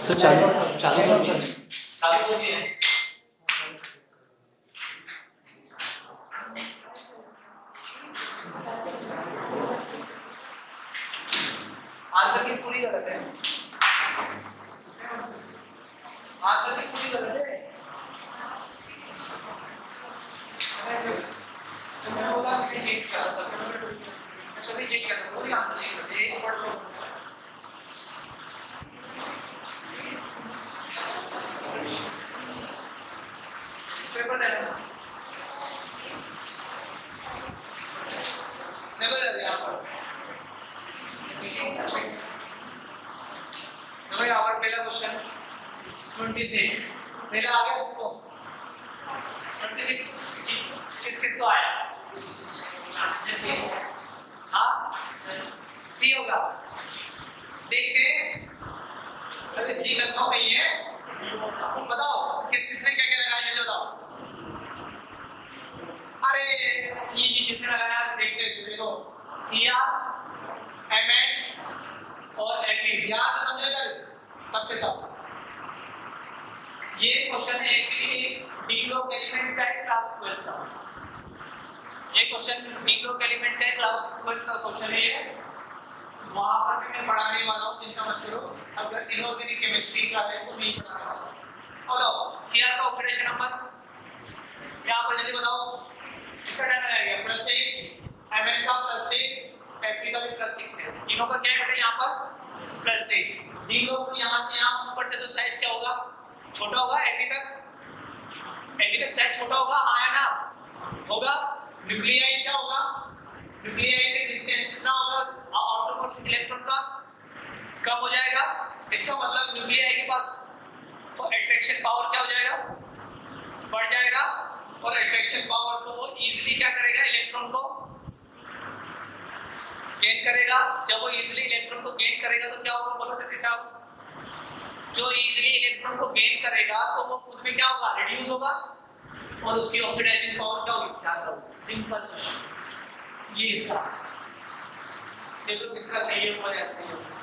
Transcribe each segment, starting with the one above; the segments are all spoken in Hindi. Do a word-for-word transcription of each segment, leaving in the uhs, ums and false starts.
तो चालू चालू चालू कर दिए। आंसर की पूरी गलत है, आंसर की पूरी गलत है। तो मैं बोला कि चेक कर रहा था, कभी चेक कर पूरी आंसर नहीं करते एक वर्ड से। पेपर देना देखो जल्दी यहाँ पर, देखो यहाँ पर पहला क्वेश्चन छब्बीस पहला आ गया सबको। छब्बीस किस किस को आया? हाँ सी होगा, देखते हैं। अरे सी कंफर्म नहीं है, बताओ किस किसने क्या क्या लगाया जल्दी बताओ। अरे सी किसने लगाया देखते हैं। देखो सी आर एम एन और एफ ई, ध्यान से समझो सबके सब। ये क्वेश्चन है एक्चुअली डी ब्लॉक एलिमेंट का है, क्लास ट्वेल्थ का। ये क्वेश्चन डी ब्लॉक एलिमेंट का है, क्लास ट्वेल्थ का क्वेश्चन है ये। वहां पर भी मैं पढ़ाने वाला हूं, चिंता मत करो। अगर इनऑर्गेनिक केमिस्ट्री का है तो नहीं पढ़ाने वाला हूं। और सीआर का ऑक्सीडेशन नंबर यहां पर जल्दी बताओ कितना टाइम लगेगा? प्लस सिक्स, एमएन का प्लस सिक्स, एफई का भी प्लस सिक्स है। तीनों का क्या है बेटा यहां पर प्लस सिक्स। डी ब्लॉक को यहां से यहां ऊपर से तो साइज क्या होगा? छोटा होगा। एफई तक एफई तक साइज छोटा होगा, हाँ या ना? होगा। न्यूक्लियाई क्या होगा? न्यूक्लियाई से डिस्टेंस कितना होगा आउटर मोस्ट इलेक्ट्रॉन का? कम हो जाएगा। इसका मतलब न्यूक्लियाई के पास तो अट्रैक्शन पावर क्या हो जाएगा? बढ़ जाएगा। और अट्रैक्शन पावर को वो इजीली क्या करेगा? इलेक्ट्रॉन को गेन करेगा। जब वो इजीली इलेक्ट्रॉन को गेन करेगा तो क्या होगा? बोलो जल्दी से आप। जो इजीली इलेक्ट्रॉन को गेन करेगा तो वो खुद में क्या होगा? रिड्यूस होगा और उसकी ऑक्सीडाइजिंग पावर क्या होगी? ज्यादा होगी। सिंपल क्वेश्चन ये इसका आंसर। देखो किसका सही होगा या सही होगा।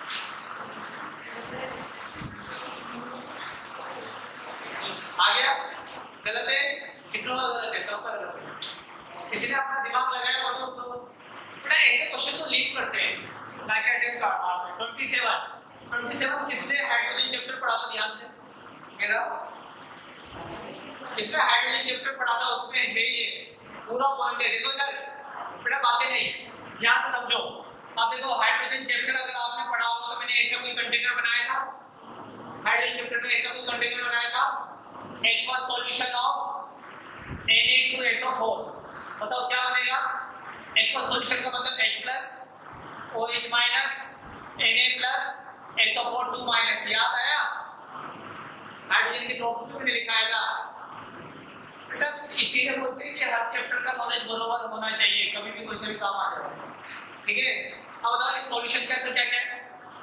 आ गया? गलत है? कितना गलत है? सबका गलत है। किसी ने अपना दिमाग लगाया बच्चों तो बड़ा ऐसे क्वेश्चन तो लीव करते हैं लाइक अटेम्प्ट का। सत्ताईस सत्ताईस किसने हाइड्रोजन चैप्टर पढ़ा था? ध्यान से मेरा जिसने हाइड्रोजन चैप्टर पढ़ा था उसमें है ये पूरा पॉइंट है। देखो इधर बेटा बातें नहीं, ध्यान से समझो। अब देखो हाइड्रोजन चैप्टर अगर आपने पढ़ा होगा तो मैंने ऐसा कोई कंटेनर बनाया था। हाइड्रोजन चैप्टर में ऐसा कोई कंटेनर बनाया था, aqueous solution of N A two S O four. बताओ क्या बनेगा? एक्वस सॉल्यूशन का मतलब H plus O H minus Na plus S O four two minus. याद आया? हाइड्रोजन के नोट्स में मैंने लिखाया था। सब इसीलिए बोलते हैं कि हर चैप्टर का नॉलेज बराबर होना चाहिए, कभी भी कोई से भी काम आ जाए। ठीक है? अब बताओ इस सॉल्यूशन के अंदर क्या क्या है?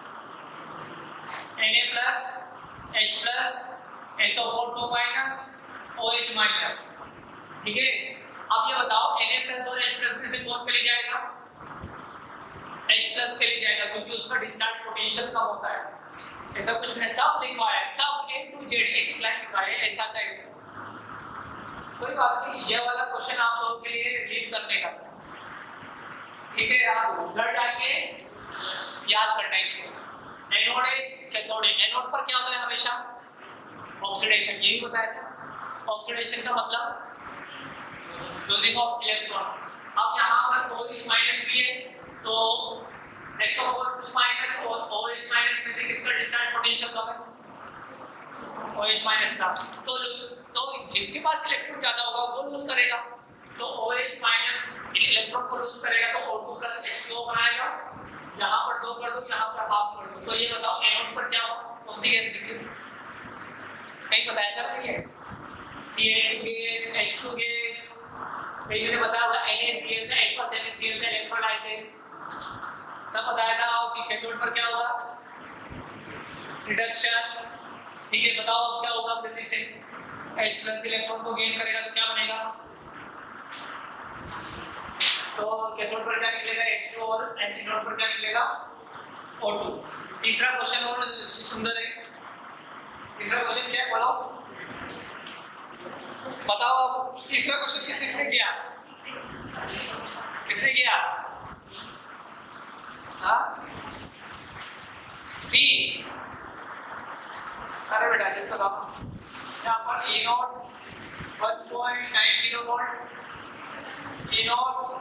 Na plus H plus S O four two minus O H minus. ठीक है? अब ये बताओ Na प्लस और H प्लस में से कौन पे ले जाएगा? H प्लस पे ले जाएगा क्योंकि उसका डिस्चार्ज पोटेंशियल कम होता है। ऐसा कुछ मैंने सब लिखा है, सब ए टू जेड एक एक लाइन लिखा है, ऐसा का ऐसा। कोई बात नहीं, ये वाला क्वेश्चन आप लोगों के लिए लीव करने का था। ठीक है? आप घर जाके याद करना है इसको। एनोड है, कैथोड है। एनोड पर क्या होता है हमेशा? ऑक्सीडेशन, यही बताया था। ऑक्सीडेशन का मतलब लूजिंग ऑफ इलेक्ट्रॉन। अब यहाँ पर OH माइनस भी है तो S O four two minus और OH माइनस में से किसका डिस्चार्ज पोटेंशियल कम है? OH माइनस का। तो तो जिसके पास इलेक्ट्रॉन ज्यादा होगा वो लूज करेगा, तो OH माइनस इलेक्ट्रॉन को लूज करेगा तो O two plus H two O बनाएगा। यहाँ पर दो कर दो, यहाँ पर हाफ कर दो। तो ये बताओ एनोड पर क्या होगा? कौन सी गैस निकलेगी? कहीं बताया था नहीं है? C A two gas, H two gas. मैंने बताया हुआ NaCl का, एक्वस NaCl का इलेक्ट्रोलाइसिस सब बताया था कि कैथोड पर क्या होगा? रिडक्शन। ठीक है? बताओ अब क्या होगा जल्दी से। H प्लस इलेक्ट्रॉन को गेन करेगा तो क्या बनेगा? तो कैथोड पर क्या निकलेगा? H टू और एनोड पर क्या निकलेगा? O to. तीसरा क्वेश्चन और सुंदर है, बोलो बताओ। तीसरा क्वेश्चन किस किसने किया? किसने किया? हाँ सी। अरे बेटा जल्दी बताओ। यहाँ पर E naught one point nine zero volt, E naught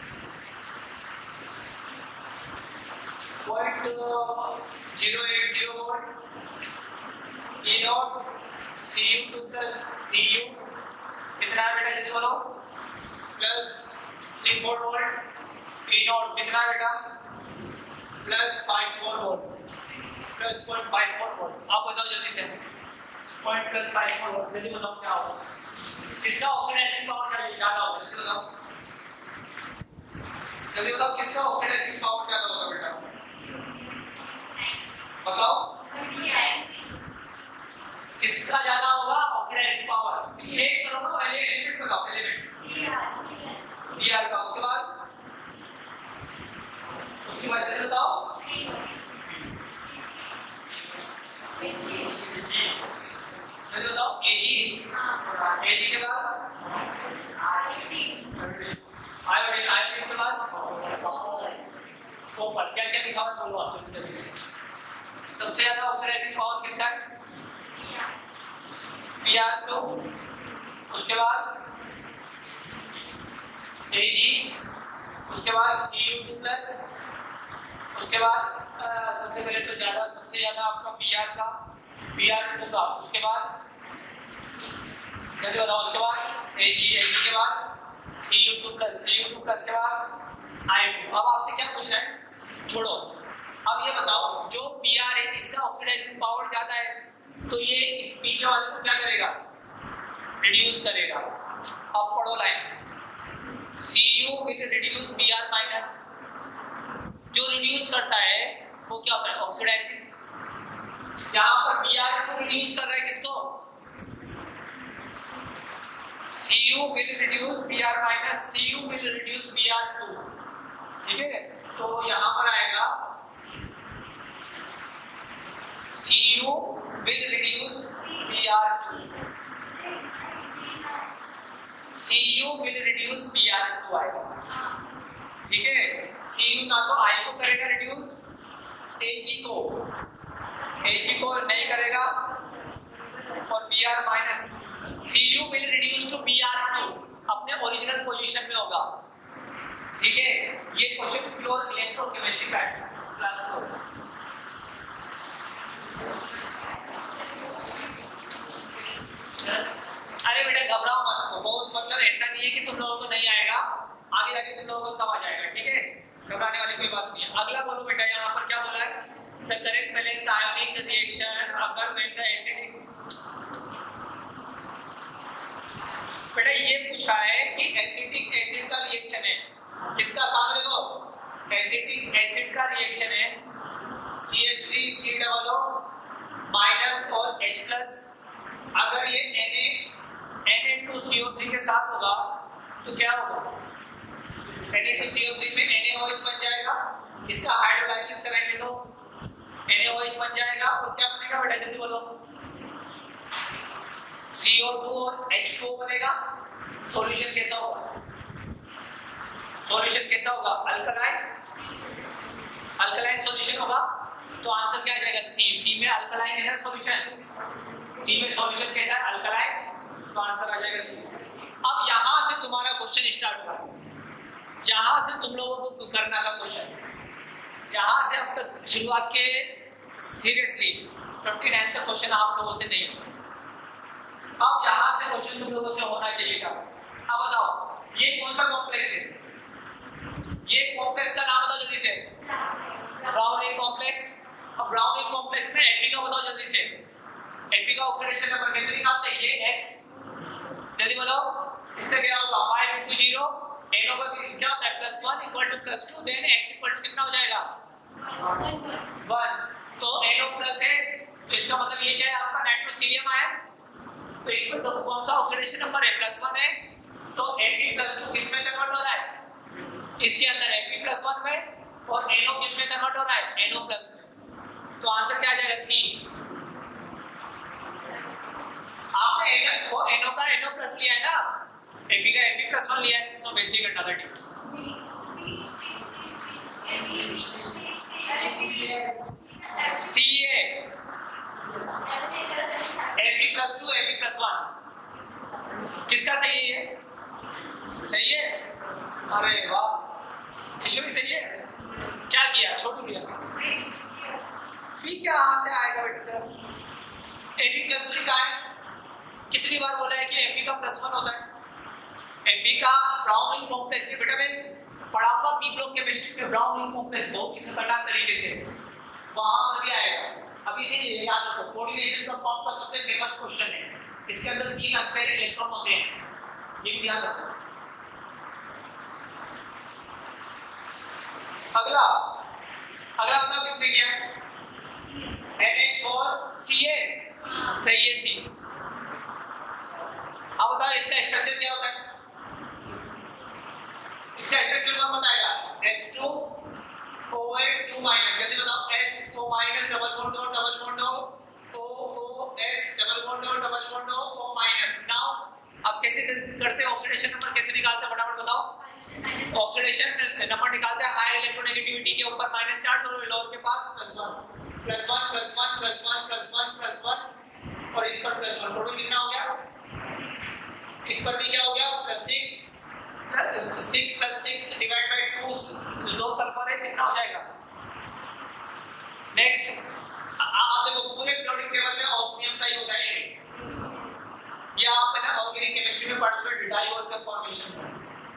point zero eight zero volt, E naught C U two plus C U कितना है बेटा जल्दी बोलो, plus three four volt, E naught कितना है बेटा plus five four volt, plus point five four volt. आप बताओ जल्दी से point plus five four volt, जल्दी बताओ क्या होगा, किसका ऑक्सीडाइजिंग पावर ज्यादा होगा जल्दी बताओ, जल्दी बताओ किसका ऑक्सीडाइजिंग पावर ज्यादा होगा बेटा बताओ, किसका ज्यादा होगा ऑक्सीडाइजिंग पावर? चेक करो तो पहले एलिमेंट बताओ, एलिमेंट डी आर का, उसके बाद उसके बाद जल्दी बताओ जी, जल्दी बताओ एजी, एजी के बाद आयोडीन, आयोडीन के बाद कॉपर। क्या क्या लिखा हुआ है बोलो आप जल्दी से। सबसे ज्यादा ऑक्सीडाइजिंग पावर किसका है? पी आर टू, उसके बाद एजी, उसके बाद सी यू टू प्लस, उसके बाद सबसे पहले तो ज्यादा सबसे ज्यादा आपका पी आर का, पी आर टू का, उसके बाद जल्दी बताओ, उसके बाद एजी, एजी के बाद C U two plus, C U two plus के बाद आई टू। अब आपसे क्या पूछा है, छोड़ो, अब ये बताओ जो पी आर है इसका ऑक्सीडाइजिंग पावर ज्यादा है तो ये इस पीछे वाले को क्या करेगा, रिड्यूस करेगा। अब पढ़ो line, C U will reduce P R minus, जो रिड्यूस करता है वो क्या होता है ऑक्सीडाइजिंग। यहाँ पर बी आर को रिड्यूस कर रहा है किसको, C U will reduce B R minus, C U will reduce B R two, ठीक है। तो यहाँ पर आएगा C U will reduce B R two, C U will reduce B R two आएगा, ठीक है। सी यू ना तो आई को करेगा रिड्यूस, एजी को एजी को नहीं करेगा, और B R minus, C U will reduce two B R two अपने ओरिजिनल पोजीशन में होगा, ठीक है। ये क्वेश्चन प्योर इलेक्ट्रोकेमिस्ट्री का है क्लास फोर। अरे बेटा घबराओ मत, बहुत मतलब ऐसा नहीं है कि तुम लोगों को नहीं आएगा, आगे जाके तुम लोगों को सब आ जाएगा, ठीक है, घबराने वाली कोई बात नहीं है। अगला बोलो बेटा, यहाँ पर क्या बोला है, the correct balance ionic reaction अगर व्हेन द एसिडिक, बेटा ये पूछा है कि एसिडिक एसिड का रिएक्शन है, किसका सामने देखो, एसिडिक एसिड का रिएक्शन है, C H three C double O minus और H प्लस, अगर ये Na N A two C O three के साथ होगा तो क्या होगा, N A two C O three में एन ए ओ एच बन जाएगा, इसका हाइड्रोलाइसिस करेंगे तो एन ए ओ एच बन जाएगा, और क्या बनेगा बेटा जल्दी बोलो, सी ओ टू और एच टू ओ बनेगा। सॉल्यूशन कैसा होगा, सॉल्यूशन कैसा होगा, अल्कलाइन, अल्कलाइन सॉल्यूशन होगा, तो आंसर क्या आ जाएगा, सी, सी में अल्कलाइन है ना सॉल्यूशन, सी में सॉल्यूशन कैसा है अल्कलाइन, तो आंसर आ जाएगा सी। अब यहां से तुम्हारा क्वेश्चन स्टार्ट हुआ, यहां से तुम लोगों को करना का क्वेश्चन, जहां से अब तक शुरुआत के सीरियसली फिफ्टी नाइन तक क्वेश्चन आप लोगों से नहीं होता, अब यहां से क्वेश्चन तुम लोगों से होना चाहिए था। अब बताओ ये कौन सा कॉम्प्लेक्स है, ये कॉम्प्लेक्स का नाम बताओ जल्दी से, ब्राउनिंग कॉम्प्लेक्स। अब ब्राउनिंग कॉम्प्लेक्स में Fe का बताओ जल्दी से, Fe का ऑक्सीडेशन नंबर कैसे निकालते हैं, ये X, जल्दी बताओ, इससे क्या होगा फाइव इंटू जीरो, NO का क्या होता है plus one equal to plus two, then X equal to कितना हो जाएगा वन, तो NO प्लस है, तो इसका मतलब ये क्या है आपका नाइट्रोसिलियम आयन, तो इसमें तो कौन सा ऑक्सीडेशन नंबर है प्लस वन है, तो Fe प्लस टू किस में कन्वर्ट हो रहा है, इसके अंदर Fe प्लस वन में, और NO किस में कन्वर्ट हो रहा है NO प्लस में, तो आंसर क्या आ जाएगा सी। Fe का Fe प्लस वन लिया है, तो बेसिक अंडा था टी। C A Fe plus two Fe plus one किसका सही है? सही है, अरे वाह किशोरी सही है। क्या किया? छोटू दिया। पी क्या यहाँ से आएगा बेटा? Fe प्लस थ्री का है, कितनी बार बोला है कि Fe का प्लस वन होता है। Fe का ब्राउन रिंग कॉम्प्लेक्स में बेटा मैं पढ़ाऊंगा पी ब्लॉक केमिस्ट्री में ब्राउन रिंग कॉम्प्लेक्स बहुत ही खतरनाक तरीके से, वहां पर भी आएगा। अभी से याद रखो, कोऑर्डिनेशन कंपाउंड का सबसे फेमस क्वेश्चन है, इसके अंदर तीन अनपेयर इलेक्ट्रॉन होते हैं, ये भी ध्यान रखो। अगला अगला बताओ किसने किया? N H four C A, सही है सी। अब बताओ इसका स्ट्रक्चर क्या होता है? इसका स्ट्रक्चर कौन बताएगा? S two O eight two minus, जल्दी बताओ। S O minus double bond O double bond O O O S double bond O double bond O O minus. Now अब कैसे करते हैं ऑक्सीडेशन नंबर, कैसे निकालते हैं फटाफट बताओ। ऑक्सीडेशन नंबर निकालते हैं हाई इलेक्ट्रोनेगेटिविटी के ऊपर माइनस चार्ज और लोअर के पास plus one plus one plus one plus one plus one plus one और इस पर प्लस वन। टोटल कितना हो गया? इस पर भी क्या हो गया? Plus six, six plus six divide by two, दो सल्फर है, कितना हो जाएगा? नेक्स्ट आप देखो पूरे पीरियोडिक टेबल में ऑस्मियम का ही होता है, या आप ना ऑर्गेनिक केमिस्ट्री में पढ़ते हो डाइऑल का फॉर्मेशन।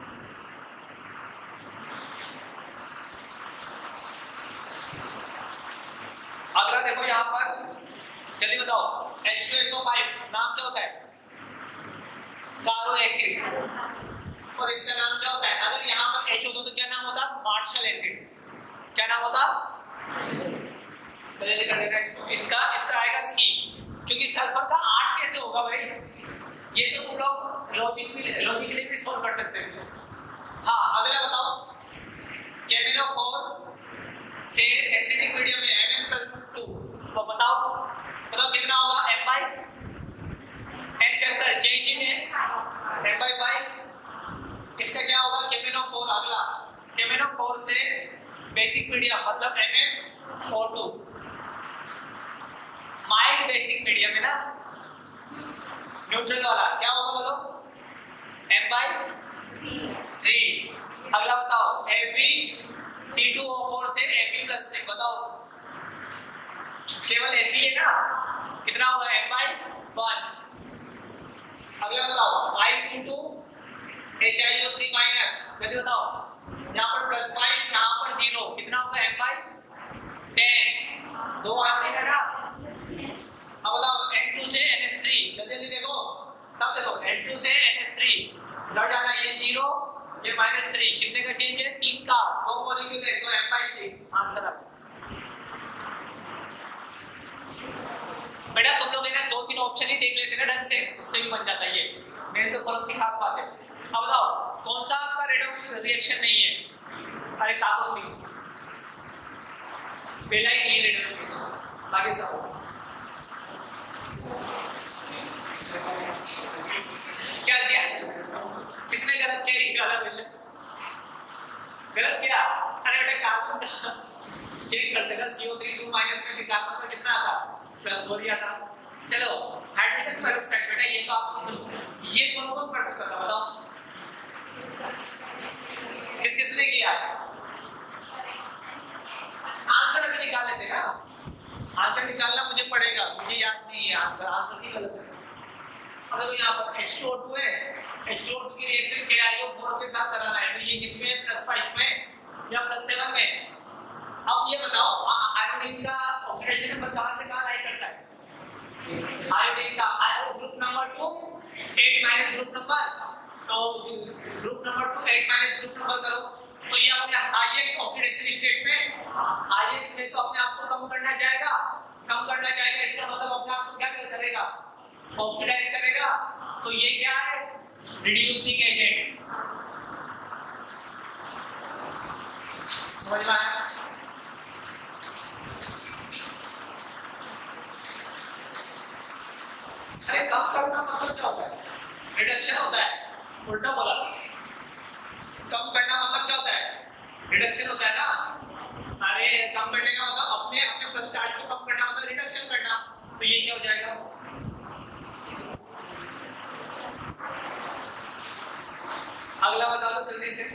अगला देखो यहाँ पर, जल्दी बताओ। H two S O five नाम क्या होता है? कारो एसिड। और इसका नाम क्या होता है? अगर यहाँ पर H होता तो क्या नाम होता? Marshall acid. क्या नाम होता? तो जल्दी कर देना इसको। इसका इसका आएगा C, क्योंकि सल्फर का आठ कैसे होगा भाई? ये तो तुम लोग लॉजिकली लॉजिकली भी सॉल्व कर सकते हैं। हाँ अगला बताओ। केमिनोफोर से एसिडिक मीडियम में एम एन प्लस टू, तो बताओ बताओ कितना होगा? M by N factor change in है M बाई फाइव। इसका क्या होगा? केमिनोफोर। अगला केमिनोफोर से बेसिक मीडियम मतलब M N O two, mild basic medium है ना, न्यूट्रल वाला, क्या होगा बोलो? M by three. अगला बताओ Fe C two O four से Fe प्लस थ्री, बताओ केवल Fe है ना, कितना होगा? M by one. अगला बताओ I two to H I O three minus, जल्दी बताओ। यहाँ पर प्लस फाइव, यहाँ पर जीरो, कितना होगा? M by ten. दो आयोडीन है ना। अब बताओ एन टू से एन एस थ्री, जल्दी जल्दी देखो सब देखो। एन टू से एन एस थ्री लड़ जाना, ये जीरो ये माइनस थ्री, कितने का चेंज है? तीन का। दो मॉलिक्यूल है तो M बाई सिक्स आंसर है। बेटा तुम लोग है ना दो तीन ऑप्शन ही देख लेते ना ढंग से, उससे भी बन जाता है ये, मेरे तो कॉलम की खास बात है। अब बताओ कौन सा आपका रेडॉक्स रिएक्शन नहीं है? अरे ताकत नहीं, पहला ही नहीं है रेडॉक्स रिएक्शन, बाकी सब। क्या किया? किसने गलत किया? ये गलत क्वेश्चन गलत किया। अरे बेटा कार्बन चेक करते ना, C O three two minus में कार्बन का कितना आता? प्लस फोर ही आता। चलो हाइड्रोजन पेरोक्साइड, बेटा ये तो आपको ये कौन कौन पढ़ सकता था बताओ? किस किसने किया? आंसर अभी निकाल लेते ना, आंसर निकालना मुझे पड़ेगा, मुझे याद नहीं है आंसर, आंसर ही गलत है। अब देखो यहाँ पर एच टू ओ टू है, एच टू ओ टू की रिएक्शन के आई ओ फोर के साथ कराना है, तो ये किसमें है? प्लस फाइव में या प्लस सेवन में? अब ये बताओ आयोडीन का ऑक्सीडेशन नंबर कहां से कहां लाई करता है? आयोडीन का आयो group number two eight minus group number, तो group number two eight minus group number करो, तो ये अपने हाईएस्ट ऑक्सीडेशन स्टेट में, हाईएस्ट में तो अपने आप को कम करना चाहेगा, कम करना चाहेगा, इसका मतलब अपने आप को क्या करेगा? ऑक्सीडाइज करेगा। तो ये क्या है? Reducing agent. समझ में आया? अरे कम करना मतलब क्या होता है? रिडक्शन होता है। उल्टा बोला। कम करना मतलब क्या होता है? रिडक्शन होता है ना। अरे कम करने का मतलब अपने अपने प्लस चार्ज को कम करना मतलब रिडक्शन करना। तो ये क्या हो जाएगा? अगला बता दो जल्दी से।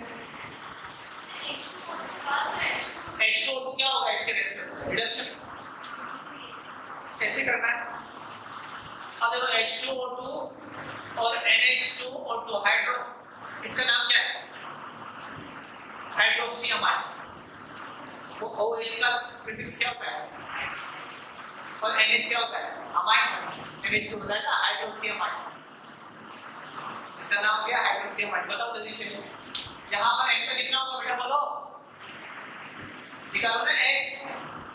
एच टू ओ टू क्या होगा इसके रेस्पेक्ट? रिडक्शन। कैसे करना है? अब देखो एच टू ओ टू और N H two O two hydro, इसका नाम क्या है? Hydroxy amine. वो OH का प्रीफिक्स क्या होता है? और N H क्या होता है? अमाइन। N H टू होता है ना, हाइड्रोक्सी अमाइन। इसका नाम क्या है? Hydroxy amine. बताओ जल्दी से। यहाँ पर N का कितना होगा बेटा बोलो? निकालो ना X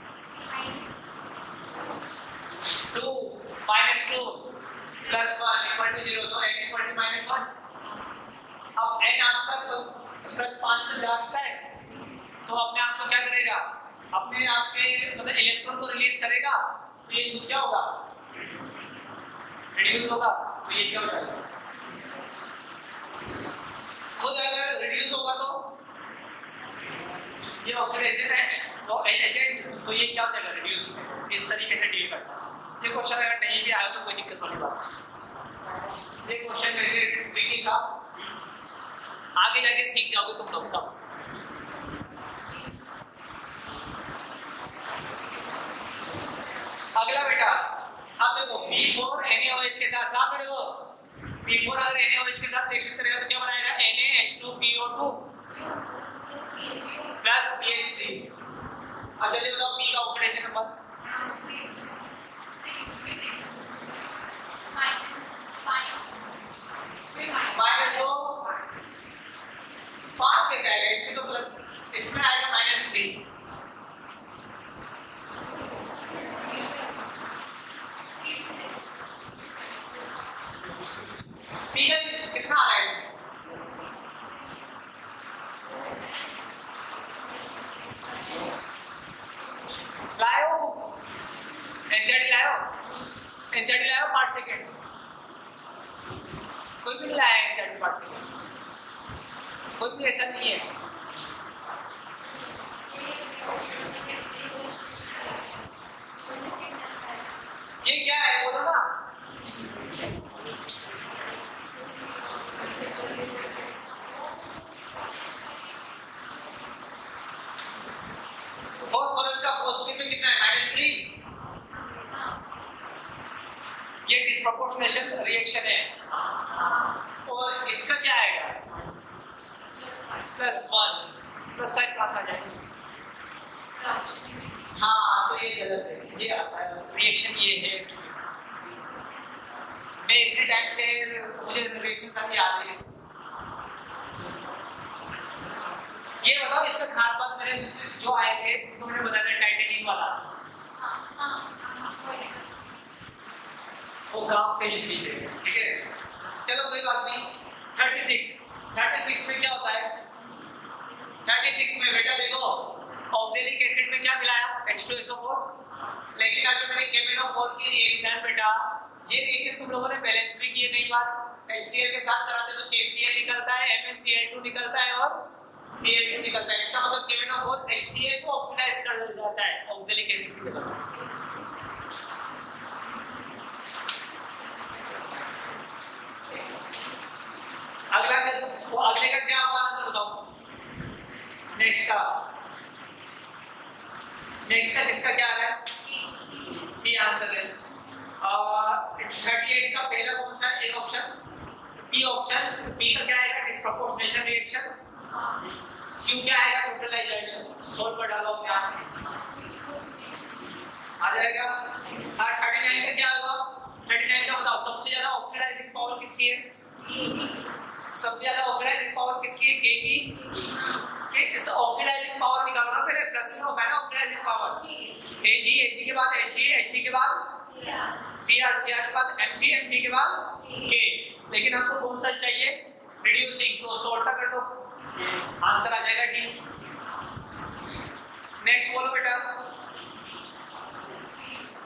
two minus two plus one equal to zero, तो X equal to minus one. अब N आपका प्लस पाँच से जा सकता है, तो अपने आप को क्या करेगा? अपने आप के मतलब इलेक्ट्रॉन को रिलीज करेगा, तो ये क्या होगा? रिड्यूस होगा। तो ये क्या हो जाएगा? खुद अगर रिड्यूस होगा तो ये ऑक्सीडेशन है, तो एजेंट, तो ये क्या हो जाएगा? रिड्यूस। इस तरीके से डील करना। ये क्वेश्चन अगर नहीं भी आया तो कोई दिक्कत वाली बात नहीं। ये क्वेश्चन वैसे ट्रिकी था, आगे जाके सीख जाओगे तुम लोग सब। अगला बेटा, अब देखो B four N A O H के साथ साथ देखो बी फोर अगर एन ए ओ एच के साथ रिएक्शन करेगा तो क्या बनाएगा? N A H two P O two plus P H three. अब जल्दी बताओ पी का ऑक्सीडेशन नंबर। माइनस दो पांच कैसे आएगा? इसमें तो प्लस, इसमें आएगा माइनस थ्री। ठीक है, कितना आ रहा है इसमें? लाओ बुक, एनसीईआरटी लाओ, एनसीईआरटी लाओ पार्ट सेकंड। कोई भी नहीं लाया एनसीईआरटी पार्ट सेकंड, कोई भी ऐसा नहीं है। ये क्या है बोलो ना? फॉस्फोरस का फॉस्फेट में कितना है? Minus three. ये डिस्प्रोपोर्शनेशन रिएक्शन है। और इसका क्या आएगा? Plus one. प्लस फाइव कहाँ से आ जाएगा? हाँ, तो ये गलत है। ये रिएक्शन ये है एक्चुअली। मैं इतने टाइम से मुझे रिएक्शन सब याद है। ये बताओ इसका खास बात, मेरे जो आए थे तुमने बताया था टाइटेनियम वाला, वो काम की चीज है। ठीक है, चलो कोई बात नहीं। थर्टी सिक्स थर्टी सिक्स में क्या होता है? थर्टी सिक्स में बेटा देखो ऑक्सैलिक एसिड में क्या मिलाया? H two S O four. लेकिन अगर मैंने केमिनो-फोर की रिएक्शन बेटा, ये रिएक्शन तुम लोगों ने बैलेंस भी किए कई बार, HCl के साथ कराते तो के सी एल निकलता है, M N C L two निकलता है और सी एल टू निकलता है। इसका मतलब केमिनो-फोर एच सी एल को ऑक्सीडाइज कर देता है ऑक्सैलिक एसिड की जगह। अगला वो अगले का क्या होगा आंसर बताओ? नेक्स्ट का नेक्स्ट का किसका क्या आ रहा है? सी आंसर है। थर्टी एट का पहला कौन सा है? एक ऑप्शन पी। ऑप्शन पी का क्या आएगा? Disproportionation reaction. क्यू क्या आएगा? न्यूट्रलाइजेशन। सोल्व कर डालो अपने आप आ जाएगा। हाँ, थर्टी नाइन का क्या होगा? थर्टी नाइन का बताओ सबसे ज्यादा ऑक्सीडाइजिंग पावर किसकी है? सबसे ज्यादा ऑक्सीडाइजिंग पावर किसकी है? के की। ठीक, इस ऑक्सीडाइजिंग पावर निकालो ना, पहले प्लस में होगा ना ऑक्सीडाइजिंग पावर। Ag, Ag के बाद Hg, Hg के बाद Cr, Cr के बाद Mg, Mg के बाद K। लेकिन हमको कौन सा चाहिए? रिड्यूसिंग, तो सोल्टा कर दो, आंसर आ जाएगा डी। नेक्स्ट बोलो बेटा।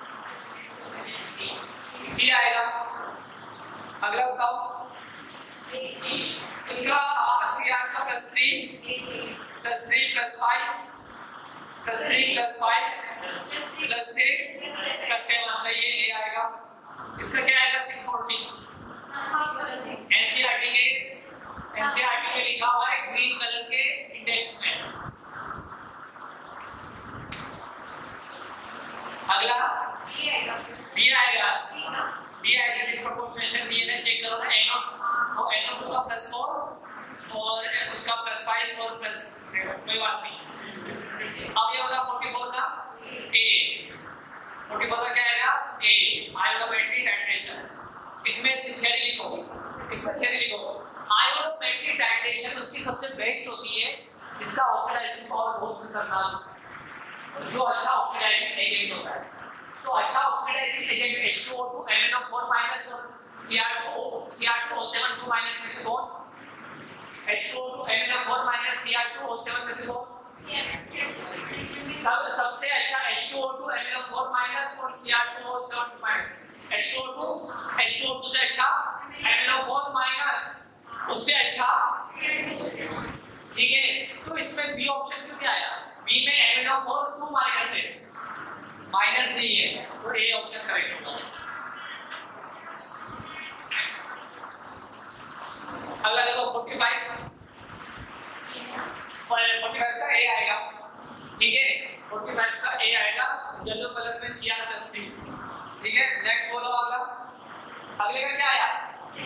सी आएगा। अगला बताओ। उसका सी आर का plus three plus three plus five plus three plus five plus six plus seven से ये ए आएगा। इसका क्या आएगा सिक्स फोर सिक्स। एनसीईआरटी के एनसीईआरटी में लिखा हुआ है ग्रीन कलर के इंडेक्स में। अगला डी आएगा डी आएगा डी आएगा डिस्प्रोपोर्शनेशन डीएनए चेक करो ना एनो तो एनो टू का प्लस फोर और उसका प्लस फाइव और प्लस कोई बात नहीं। अब ये वाला फोर्टी फोर का ए फोर्टी फोर का क्या आएगा ए आयोडोमेट्रिक टाइट्रेशन। इसमें थ्योरी लिखो इसमें थ्योरी लिखो आयोडोमेट्रिक टाइट्रेशन उसकी सबसे बेस्ट होती है जिसका ऑक्सीडाइजिंग पावर बहुत खतरनाक जो अच्छा ऑक्सीडाइजिंग एजेंट होता है। तो अच्छा oxidising agent H two O two M N O four minus और C R two C R two O seven two minus में से कौन H two O two M N O four minus C R two O seven में से कौन सब सबसे अच्छा H two O two M N O four minus और C R two O seven minus H two O two H two O two से अच्छा M N O four minus उससे अच्छा ठीक है। तो इसमें बी ऑप्शन क्यों नहीं आया बी में M N O four two minus है माइनस नहीं है तो ए ऑप्शन करेक्ट होगा। अगला देखो फोर्टी फाइव फोर्टी फाइव का ए आएगा ठीक है फोर्टी फाइव का ए आएगा येलो कलर में सी आर प्लस थ्री ठीक है। नेक्स्ट बोलो अगला अगले का क्या आया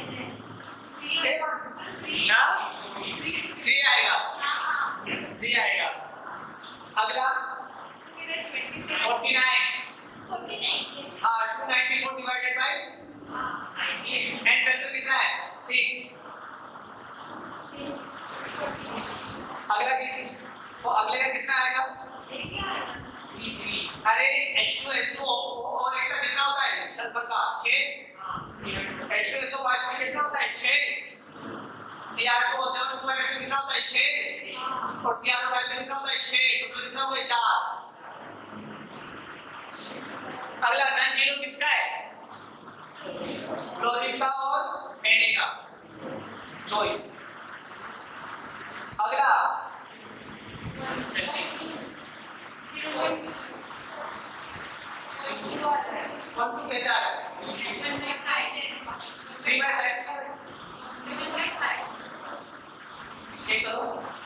सेवन ना थ्री आएगा थ्री आएगा। अगला फोर्टी नाइन हाँ two ninety four divided by and factor कितना है सिक्स। अगला तो अगले का कितना आएगा अरे एच टू एस ओ और एक का कितना होता है सल्फर का छह एच टू एस ओ पांच में कितना होता है छह C R two O seven two में कितना होता है छह और सी आर टू फाइव में कितना होता है छह टोटल कितना हुआ चार। अगला नॉन जीरो किसका है क्लोरीन का और Na का दो ही। अगला वन टू कैसा है थ्री बाय फाइव चेक करो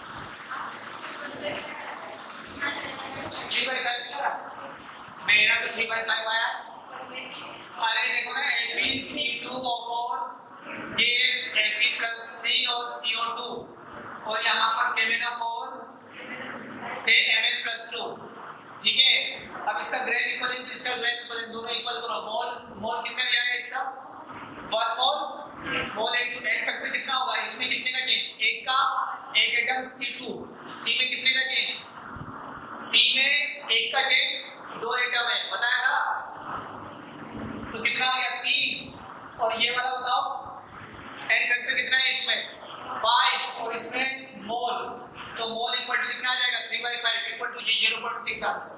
थ्री बाय फाइव मेरा तो थ्री बाय फाइव आया। अरे देखो ना F E C two upon gives F E plus three और सी ओ टू और यहाँ पर केमिनोफोर से एम एन प्लस टू ठीक है। अब इसका ग्रेड इक्वलेंस इसका ग्रेड इक्वलेंस दोनों इक्वल करो मोल मोल कितना दिया है इसका one mole mole into N factor कितना होगा इसमें कितने का चेंज एक का एक एटम सी टू सी में कितने का चेंज सी में एक का चेंज दो एटम है बताया था तो कितना आ गया तीन और ये वाला बताओ एन फैक्टर कितना है इसमें फाइव और इसमें मोल तो मोल इक्वल टू कितना आ जाएगा three by five equal to जी जीरो पॉइंट सिक्स आंसर।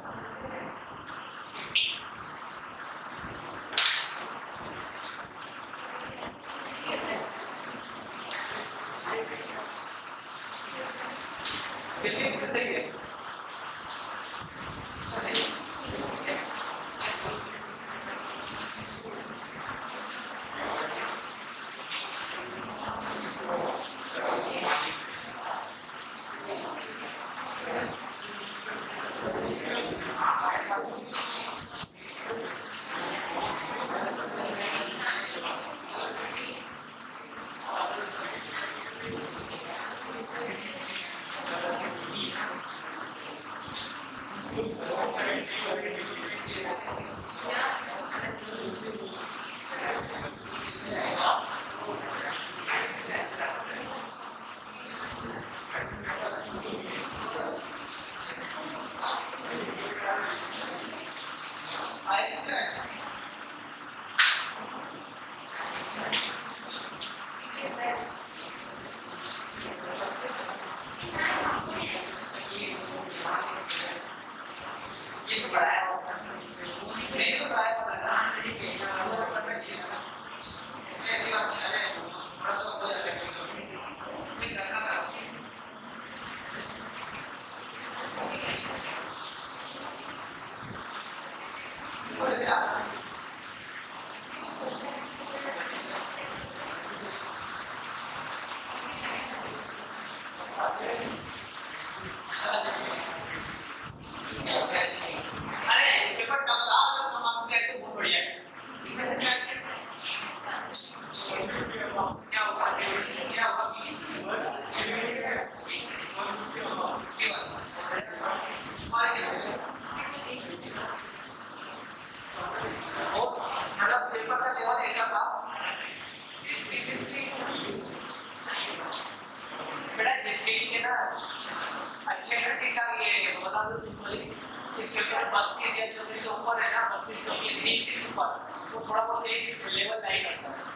सही है ये तो पढ़ाया नहीं तो पढ़ाया पता था वो थोड़ा बहुत एक लेवल तय करता है।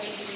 सेकंड